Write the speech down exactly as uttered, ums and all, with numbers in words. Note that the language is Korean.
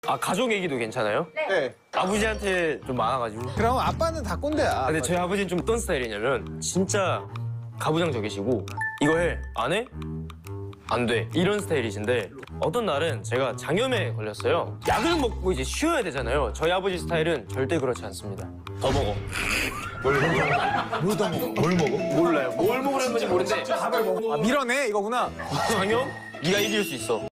아, 가족 얘기도 괜찮아요? 네. 아버지한테 좀 많아가지고. 그럼 아빠는 다 꼰대야. 근데 저희 아버지는 좀 어떤 스타일이냐면 진짜 가부장적이시고 이거 해? 안 해? 안 돼. 이런 스타일이신데 어떤 날은 제가 장염에 걸렸어요. 약을 먹고 이제 쉬어야 되잖아요. 저희 아버지 스타일은 절대 그렇지 않습니다. 더 먹어. 뭘 더 먹어? 뭘 먹어? 몰라요. 뭘 먹으라는 건지 모르는데 밥을 먹어. 아, 밀어내 이거구나. 장염? 네가 이길 수 있어.